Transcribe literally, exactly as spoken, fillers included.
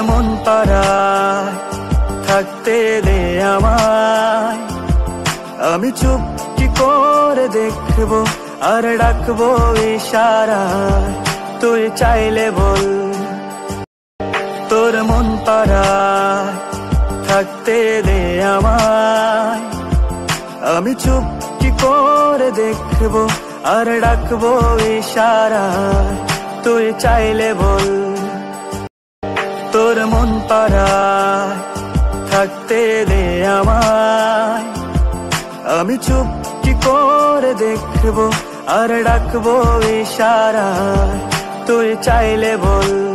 মন পাড়ায় থাকতে দে আমায়, আমি চুপটি করে দেখবো আর ডাকবো ইশারায়, তুই চাইলে বল। তোর মন পাড়ায় থাকতে দে আমায়, আমি চুপটি করে দেখবো আর ডাকবো ইশারায়, তুই চাইলে বল। তোর মন পাড়ায় থাকতে দে আমায়, আমি চুপটি করে দেখবো আর ডাকবো ইশারায়, তুই চাইলে বল।